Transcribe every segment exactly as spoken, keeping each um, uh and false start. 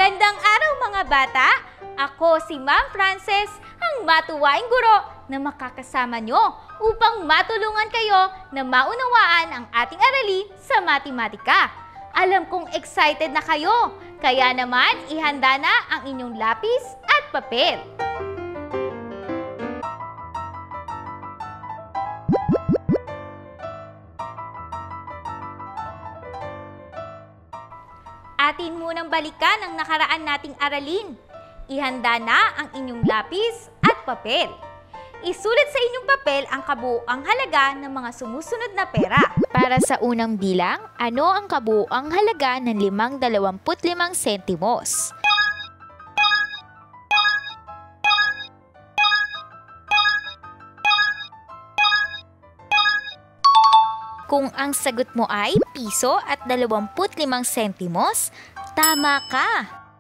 Magandang araw mga bata! Ako si Ma'am Frances, ang matuwaing guro na makakasama nyo upang matulungan kayo na maunawaan ang ating aralin sa matematika. Alam kong excited na kayo, kaya naman ihanda na ang inyong lapis at papel. Atin munang balikan ang nakaraan nating aralin. Ihanda na ang inyong lapis at papel. Isulat sa inyong papel ang kabuuang halaga ng mga sumusunod na pera. Para sa unang bilang, ano ang kabuuang halaga ng limang dalawamput limang sentimos? Kung ang sagot mo ay piso at dalawamput limang sentimos, tama ka!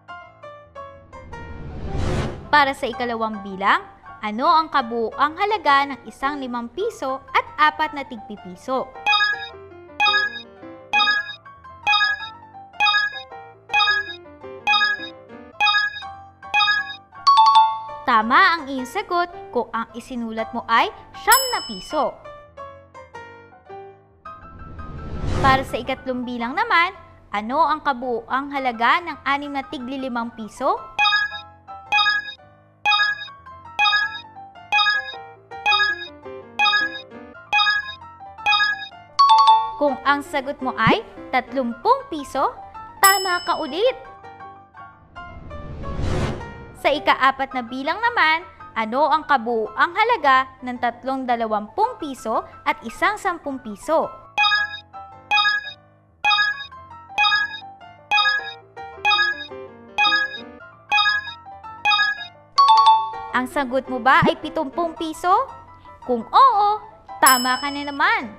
Para sa ikalawang bilang, ano ang kabuuang halaga ng isang limang piso at apat na tigpipiso? Tama ang iyong sagot kung ang isinulat mo ay siyam na piso. Para sa ikatlong bilang naman, ano ang kabuuang halaga ng anim na tiglilimang piso? Kung ang sagot mo ay tatlumpung piso, tama ka ulit. Sa ikaapat na bilang naman, ano ang kabuuang halaga ng tatlong dalawampung piso at isang sampung piso? Ang sagot mo ba ay pitumpung piso? Kung oo, tama ka na naman.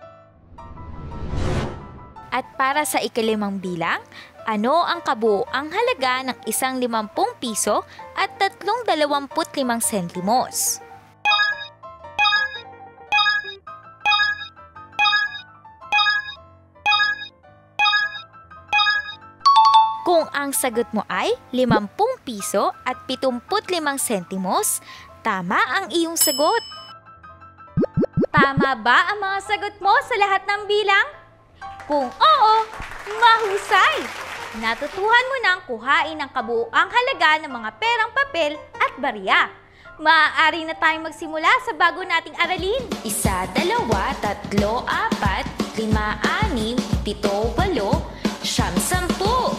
At para sa ikalimang bilang, ano ang kabuuang halaga ng isang limampung piso at tatlong dalawamput limang sentimos? Kung ang sagot mo ay limampung piso at pitumput limang sentimos, tama ang iyong sagot. Tama ba ang mga sagot mo sa lahat ng bilang? Kung oo, mahusay! Natutuhan mo nang kuhain ang kabuuang halaga ng mga perang papel at barya. Maaari na tayong magsimula sa bago nating aralin. Isa, dalawa, tatlo, apat, lima, anim, pito, walo, siyam, sampu.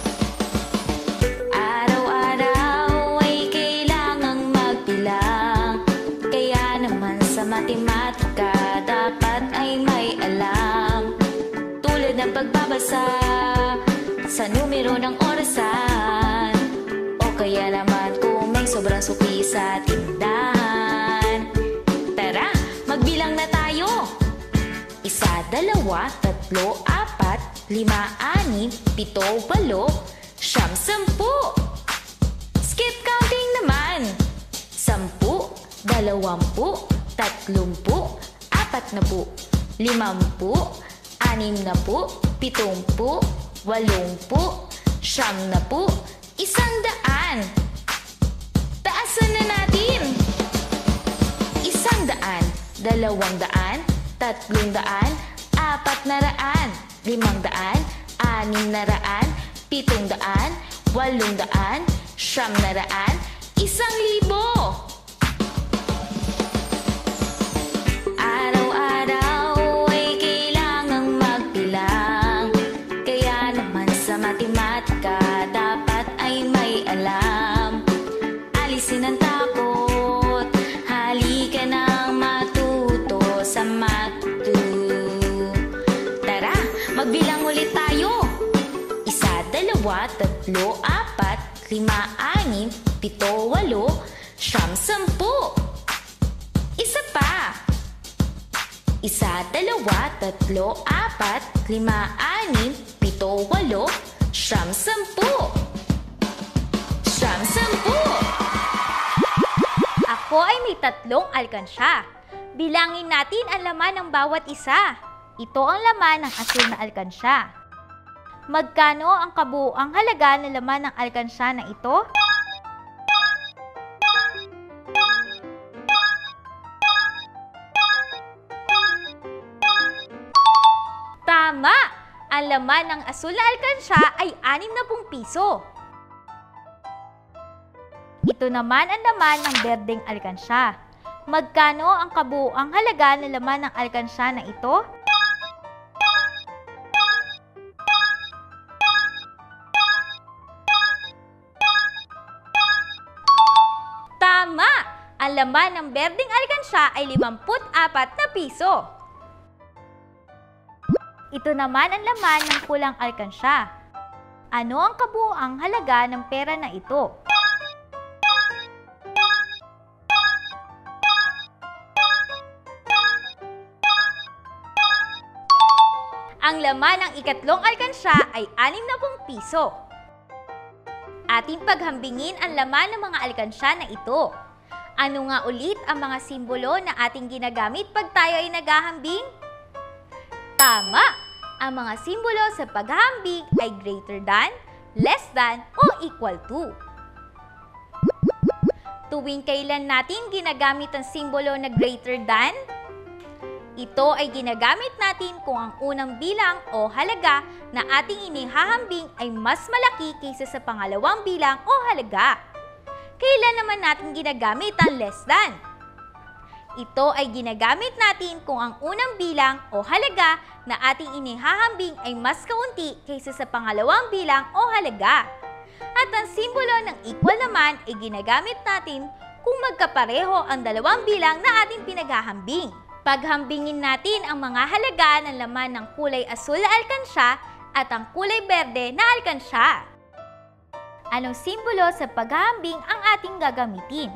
Araw-araw ay kailangang magbilang. Kaya naman sa matematika dapat ay may alam. Tulad ng pagbabasa sa numero ng orasan, o kaya naman kung may sobrang suki sa tindahan. Tara, magbilang na tayo! Isa, dalawa, tatlo, apat, lima, anim, pito, walo, siyam, sampu. Skip counting naman. Sampu, dalawampu, tatlumpu, apat na po, limampu, anim na po, pitumpu, walongpu, siyam na po, isang daan. Taasan na natin. Isang daan, dalawang daan, tatlong daan, apat na raan, limang daan, anim na raan, pitong daan, walong daan, siyam na raan, isang libo. Araw-araw ay kailangang magbilang. Kaya naman sa matematika dapat ay may alam. Alisin ang takot, halika nang matuto sa matu. Tara, magbilang ulit tayo. Isa, dalawa, tatlo, apat, lima, anim, pito, walo, siyam, sampu. Isa pa. Isa, dalawa, tatlo, apat, lima, anim, pito, walo, siyam, sampu. Siyam, sampu. Ako ay may tatlong alkansya. Bilangin natin ang laman ng bawat isa. Ito ang laman ng asul na alkansya. Magkano ang kabuuang halaga ng laman ng alkansya na ito? Tama! Ang laman ng asul na alkansya ay anim na pung piso. Ito naman ang laman ng berdeng alkansya. Magkano ang kabuuang halaga ng laman ng alkansya na ito? Tama! Ang laman ng berdeng alkansya ay limampu't apat na piso. Ito naman ang laman ng pulang alkansya. Ano ang kabuuang halaga ng pera na ito? Ang laman ng ikatlong alkansya ay anim na pung piso. Ating paghambingin ang laman ng mga alkansya na ito. Ano nga ulit ang mga simbolo na ating ginagamit pag tayo ay naghahambing? Tama! Ang mga simbolo sa paghahambing ay greater than, less than, o equal to. Tuwing kailan natin ginagamit ang simbolo na greater than? Ito ay ginagamit natin kung ang unang bilang o halaga na ating inihahambing ay mas malaki kaysa sa pangalawang bilang o halaga. Kailan naman natin ginagamit ang less than? Ito ay ginagamit natin kung ang unang bilang o halaga na ating inihahambing ay mas kaunti kaysa sa pangalawang bilang o halaga. At ang simbolo ng equal naman ay ginagamit natin kung magkapareho ang dalawang bilang na ating pinaghahambing. Paghambingin natin ang mga halaga ng laman ng kulay asul na alkansya at ang kulay berde na alkansya. Anong simbolo sa paghahambing ang ating gagamitin?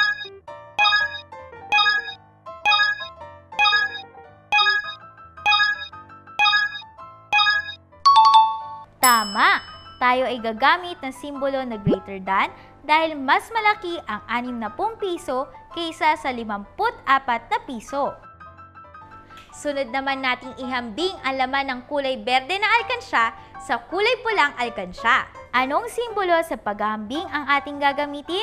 Tama! Tayo ay gagamit ng simbolo na greater than dahil mas malaki ang anim na pung piso kaysa sa limampu't apat na piso. Sunod naman nating ihambing ang laman ng kulay berde na alkansya sa kulay pulang alkansya. Anong simbolo sa paghahambing ang ating gagamitin?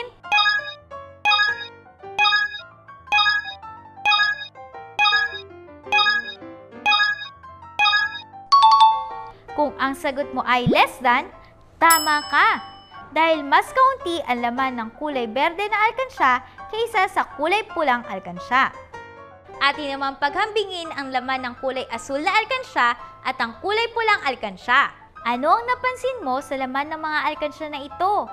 Kung ang sagot mo ay less than, tama ka! Dahil mas kaunti ang laman ng kulay berde na alkansya kaysa sa kulay pulang alkansya. Atin naman paghambingin ang laman ng kulay asul na alkansya at ang kulay pulang alkansya. Ano ang napansin mo sa laman ng mga alkansya na ito?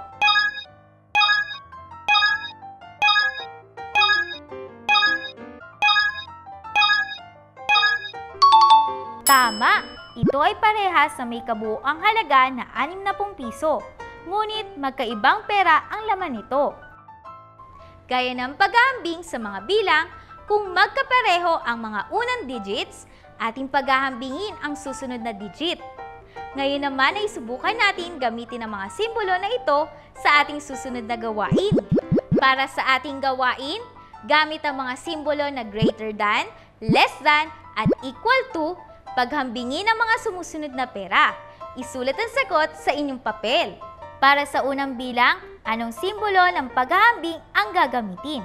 Tama! Ito ay parehas sa may kabuuang halaga na anim na pung piso. Ngunit magkaibang pera ang laman nito. Gaya ng paghahambing sa mga bilang, kung magkapareho ang mga unang digits, ating paghahambingin ang susunod na digit. Ngayon naman ay subukan natin gamitin ang mga simbolo na ito sa ating susunod na gawain. Para sa ating gawain, gamit ang mga simbolo na greater than, less than, at equal to, paghambingin ang mga sumusunod na pera. Isulat ang sagot sa inyong papel. Para sa unang bilang, anong simbolo ng paghahambing ang gagamitin?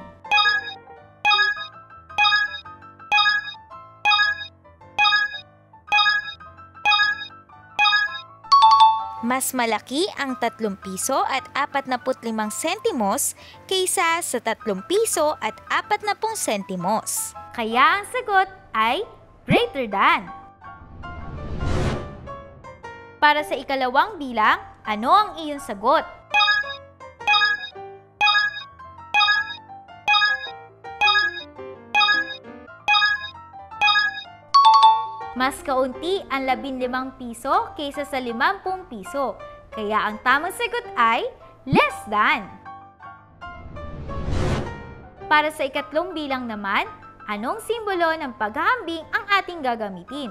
Mas malaki ang tatlong piso at apat na limang sentimos kaysa sa tatlong piso at apat na pung sentimos. Kaya ang sagot ay greater than. Para sa ikalawang bilang, ano ang iyong sagot? Mas kaunti ang labinlimang piso kaysa sa limampung piso. Kaya ang tamang sagot ay less than. Para sa ikatlong bilang naman, anong simbolo ng paghahambing ang ating gagamitin?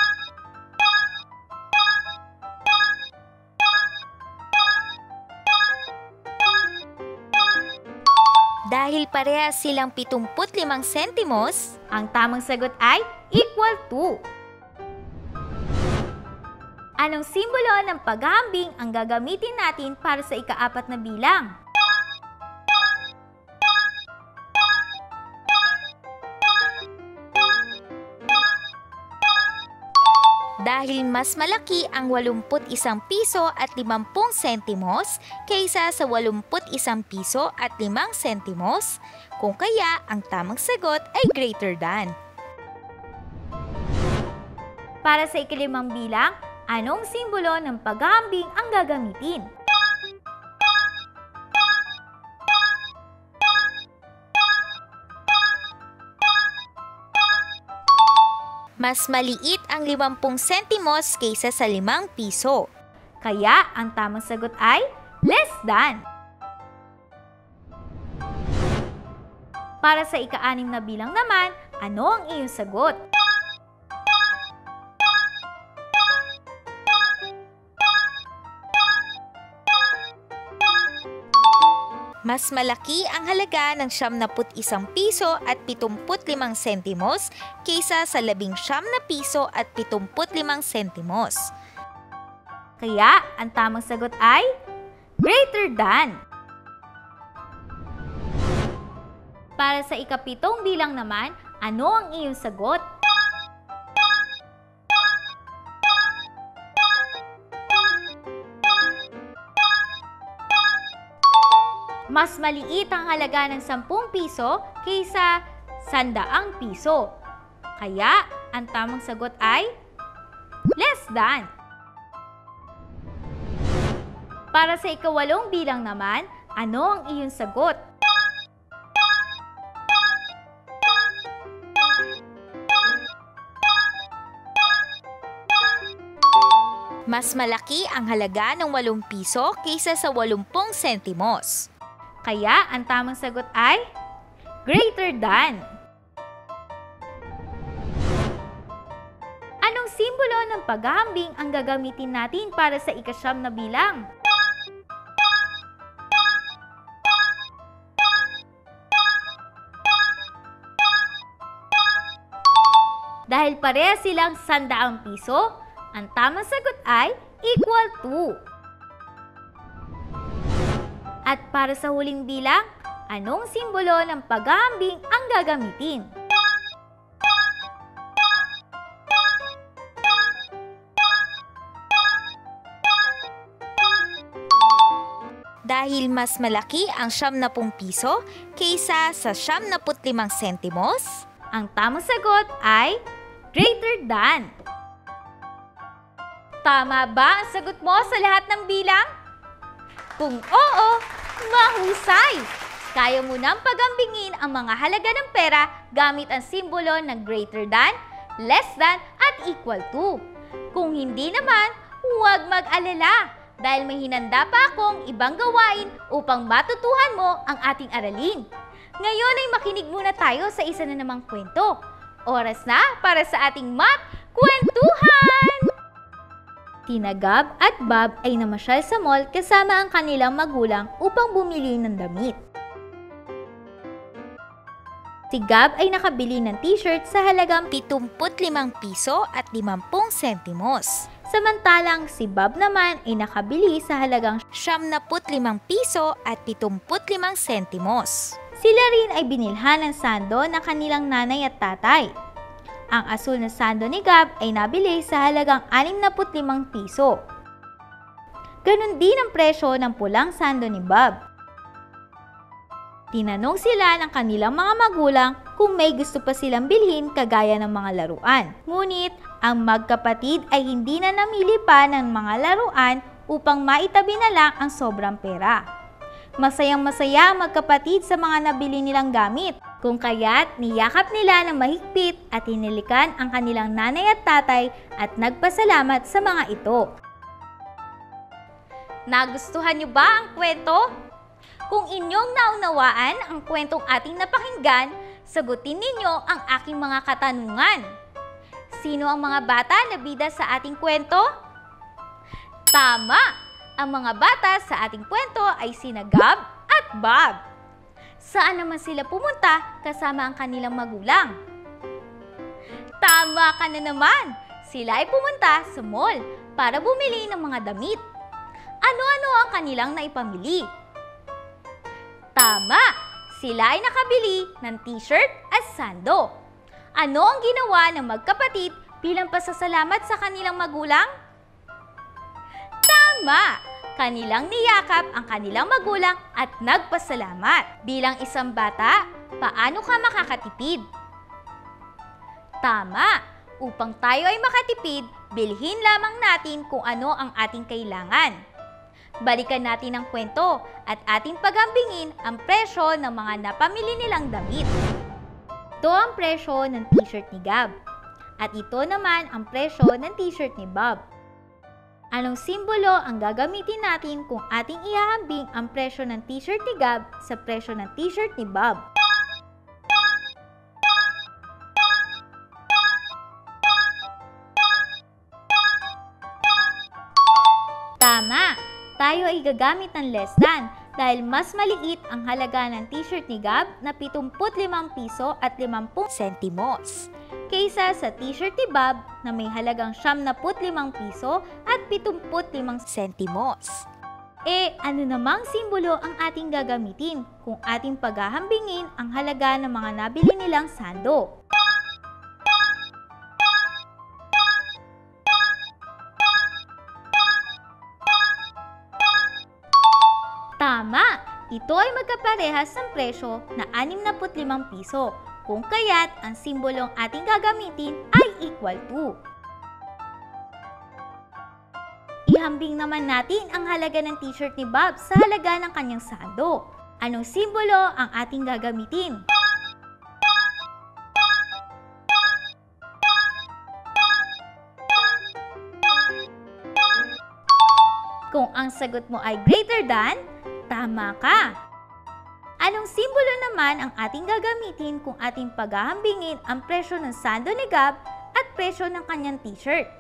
Dahil parehas silang pitungput limang sentimos, ang tamang sagot ay equal to. Anong simbolo ng paghahambing ang gagamitin natin para sa ikaapat na bilang? Dahil mas malaki ang walumput isang piso at limampung sentimos kaysa sa walumput isang piso at limang sentimos, kung kaya ang tamang sagot ay greater than. Para sa ikalimang bilang, anong simbolo ng paghahambing ang gagamitin? Mas maliit ang limampung sentimos kaysa sa limang piso. Kaya ang tamang sagot ay less than. Para sa ika-anim na bilang naman, ano ang iyong sagot? Mas malaki ang halaga ng siyam na put isang piso at pitumput limang sentimos kaysa sa labing siyam na piso at pitumput limang sentimos. Kaya ang tamang sagot ay greater than. Para sa ikapitong bilang naman, ano ang iyong sagot? Mas maliit ang halaga ng sampung piso kaysa sandaang piso. Kaya, ang tamang sagot ay less than. Para sa ikawalong bilang naman, ano ang iyong sagot? Mas malaki ang halaga ng walong piso kaysa sa walumpung sentimos. Kaya, ang tamang sagot ay greater than. Anong simbolo ng paghahambing ang gagamitin natin para sa ikasyam na bilang? Dahil pareha silang sandaang piso, ang tamang sagot ay equal to. At para sa huling bilang, anong simbolo ng paghahambing ang gagamitin? Dahil mas malaki ang siyam na pung piso kaysa sa siyam na put limang sentimos, ang tamang sagot ay greater than. Tama ba ang sagot mo sa lahat ng bilang? Kung oo, mahusay! Kaya mo nang pagambingin ang mga halaga ng pera gamit ang simbolo ng greater than, less than, at equal to. Kung hindi naman, huwag mag-alala dahil may hinanda pa akong ibang gawain upang matutuhan mo ang ating aralin. Ngayon ay makinig muna tayo sa isa na namang kwento. Oras na para sa ating math kwentuhan! Tina Gab at Bob ay namasyal sa mall kasama ang kanilang magulang upang bumili ng damit. Si Gab ay nakabili ng t-shirt sa halagang pitumput limang piso at limampung sentimos. Samantalang si Bob naman ay nakabili sa halagang siyam na put limang piso at pitumput limang sentimos. Sila rin ay binilhan ng sando ng kanilang nanay at tatay. Ang asul na sando ni Gab ay nabili sa halagang anim na put limang piso. Ganon din ang presyo ng pulang sando ni Bob. Tinanong sila ng kanilang mga magulang kung may gusto pa silang bilhin kagaya ng mga laruan. Ngunit ang magkapatid ay hindi na namili pa ng mga laruan upang maitabi na lang ang sobrang pera. Masayang masaya ang magkapatid sa mga nabili nilang gamit. Kung kaya't niyakap nila ng mahigpit at hinilikan ang kanilang nanay at tatay at nagpasalamat sa mga ito. Nagustuhan niyo ba ang kwento? Kung inyong naunawaan ang kwentong ating napakinggan, sagutin ninyo ang aking mga katanungan. Sino ang mga bata na bida sa ating kwento? Tama! Ang mga bata sa ating kwento ay sina Gab at Bob. Saan naman sila pumunta kasama ang kanilang magulang? Tama ka na naman! Sila ay pumunta sa mall para bumili ng mga damit. Ano-ano ang kanilang naipamili? Tama! Sila ay nakabili ng t-shirt at sando. Ano ang ginawa ng magkapatid bilang pasasalamat sa kanilang magulang? Tama! Kanilang niyakap ang kanilang magulang at nagpasalamat. Bilang isang bata, paano ka makakatipid? Tama! Upang tayo ay makatipid, bilhin lamang natin kung ano ang ating kailangan. Balikan natin ang kwento at ating paghambingin ang presyo ng mga napamili nilang damit. Ito ang presyo ng t-shirt ni Gab. At ito naman ang presyo ng t-shirt ni Bob. Anong simbolo ang gagamitin natin kung ating ihahambing ang presyo ng t-shirt ni Gab sa presyo ng t-shirt ni Bob? Tama! Tayo ay gagamit ng less than dahil mas maliit ang halaga ng t-shirt ni Gab na pitungput limang piso at limampung sentimos kaysa sa t-shirt ni Bob na may halagang siyamnaput limang piso at pitungput limang sentimos. E ano namang simbolo ang ating gagamitin kung ating paghahambingin ang halaga ng mga nabili nilang sando? Tama! Ito ay magkaparehas ng presyo na anim na put limang piso, kung kaya't ang simbolong ating gagamitin ay equal to. Ihambing naman natin ang halaga ng t-shirt ni Bob sa halaga ng kanyang sando. Anong simbolo ang ating gagamitin? Kung ang sagot mo ay greater than, tama ka! Anong simbolo naman ang ating gagamitin kung ating paghahambingin ang presyo ng sando ni Gab at presyo ng kanyang t-shirt?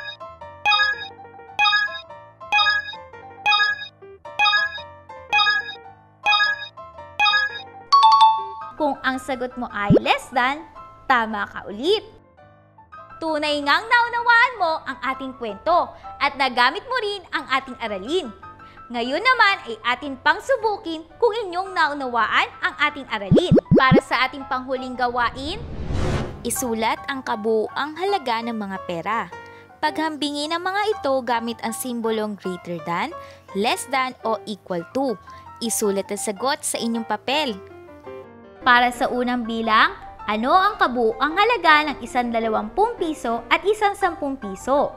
Kung ang sagot mo ay less than, tama ka ulit! Tunay ngang naunawaan mo ang ating kwento at nagamit mo rin ang ating aralin. Ngayon naman ay atin pang subukin kung inyong naunawaan ang ating aralin. Para sa ating panghuling gawain, isulat ang kabuuang halaga ng mga pera. Paghambingin ang mga ito gamit ang simbolong greater than, less than o equal to. Isulat ang sagot sa inyong papel. Para sa unang bilang, ano ang kabuuang halaga ng isang dalawampung piso at isang sampung piso?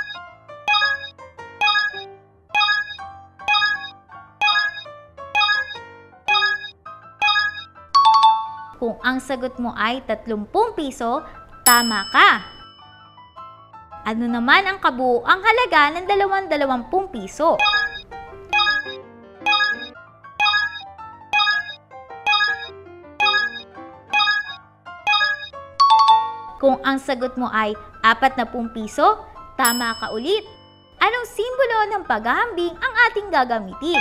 Kung ang sagot mo ay tatlumpung piso, tama ka! Ano naman ang kabuuang halaga ng dalawang dalawampung piso? Kung ang sagot mo ay apat na pung piso, tama ka ulit. Anong simbolo ng paghahambing ang ating gagamitin?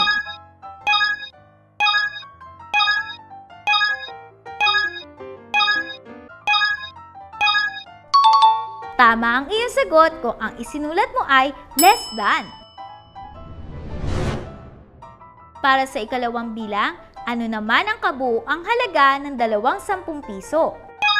Tama ang iyong sagot kung ang isinulat mo ay less than. Para sa ikalawang bilang, ano naman ang kabuuang halaga ng dalawang sampung piso?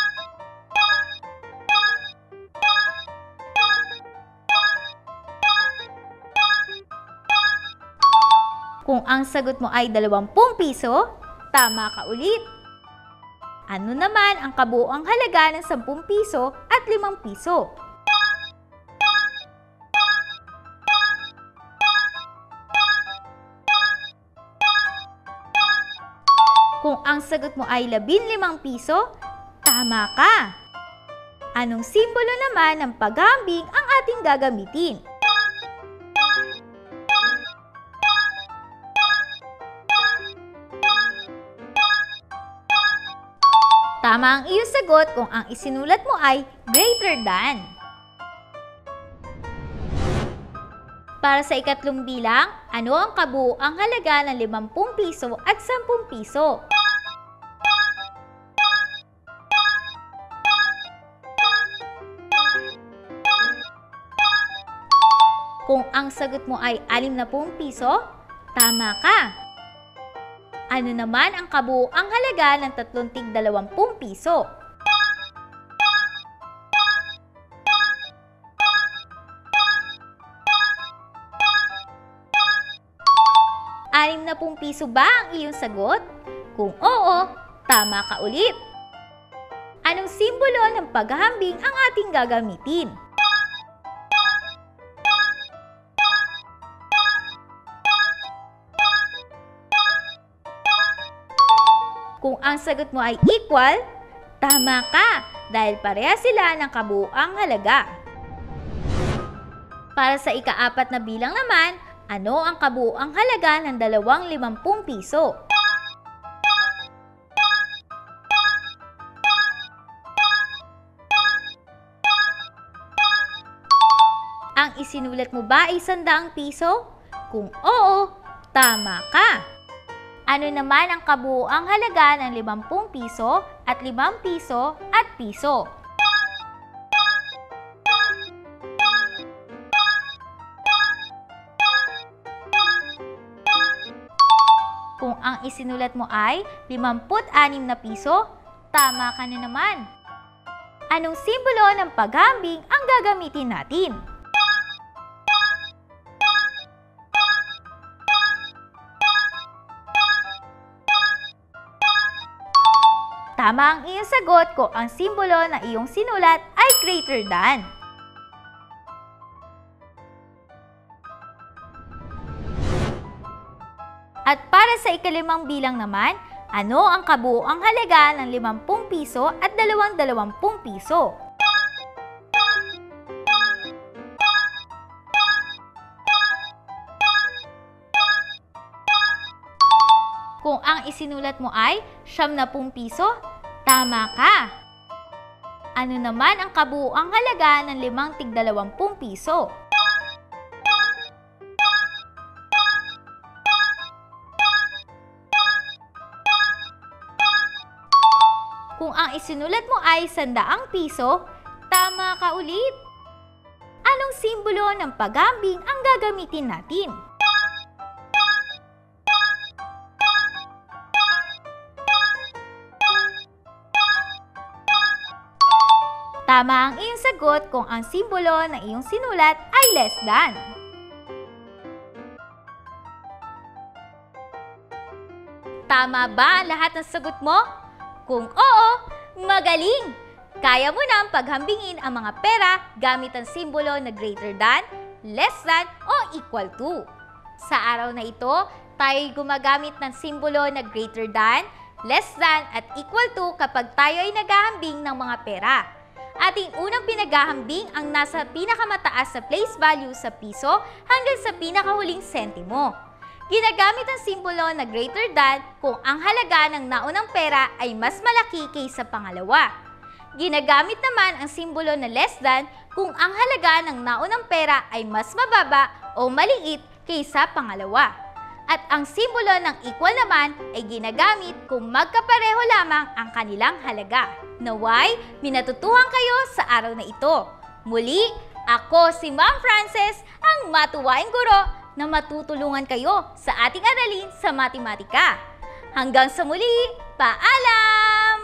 Kung ang sagot mo ay dalawampung piso, tama ka ulit. Ano naman ang kabuuang halaga ng sampung piso at limang piso? Kung ang sagot mo ay labinlimang piso, tama ka. Anong simbolo naman ng paghahambing ang ating gagamitin? Tama ang iyong sagot kung ang isinulat mo ay greater than. Para sa ikatlong bilang, ano ang kabuuang halaga ng limampung piso at sampung piso? Kung ang sagot mo ay anim na pung piso, tama ka. Ano naman ang kabuuang halaga ng tatlong tig dalawampung piso? Anim na pung piso ba ang iyong sagot? Kung oo, tama ka ulit. Anong simbolo ng paghahambing ang ating gagamitin? Kung ang sagot mo ay equal, tama ka dahil pareha sila ng kabuuang halaga. Para sa ikaapat na bilang naman, ano ang kabuuang halaga ng dalawang limampung piso? Ang isinulat mo ba ay sandaang piso? Kung oo, tama ka. Ano naman ang kabuuang halaga ng limampung piso at limang piso at piso? Kung ang isinulat mo ay limampu't anim na piso, tama ka na naman. Anong simbolo ng paghahambing ang gagamitin natin? Tama ang iyong sagot kung ang simbolo na iyong sinulat ay greater than. At para sa ikalimang bilang naman, ano ang kabuuang halaga ng limampung piso at dalawang dalawampung piso? Kung ang isinulat mo ay siyam na pung piso, tama ka. Ano naman ang kabuuang halaga ng limang tig dalawampung piso? Kung ang isinulat mo ay sandaang piso, tama ka ulit. Anong simbolo ng paghahambing ang gagamitin natin? Tama ang iyong sagot kung ang simbolo na iyong sinulat ay less than. Tama ba ang lahat ng sagot mo? Kung oo, magaling! Kaya mo na paghambingin ang mga pera gamit ang simbolo na greater than, less than, o equal to. Sa araw na ito, tayo'y gumagamit ng simbolo na greater than, less than, at equal to kapag tayo ay naghahambing ng mga pera. Ating unang pinaghahambing ang nasa pinakamataas sa place value sa piso hanggang sa pinakahuling sentimo. Ginagamit ang simbolo na greater than kung ang halaga ng naunang pera ay mas malaki kaysa pangalawa. Ginagamit naman ang simbolo na less than kung ang halaga ng naunang pera ay mas mababa o maliit kaysa pangalawa. At ang simbolo ng equal naman ay ginagamit kung magkapareho lamang ang kanilang halaga. Naway, minatutuhan kayo sa araw na ito. Muli, ako si Ma'am Frances, ang matuwaing guro na matutulungan kayo sa ating aralin sa matematika. Hanggang sa muli, paalam!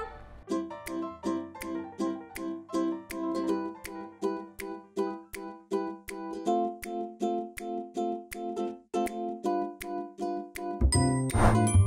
Thank you.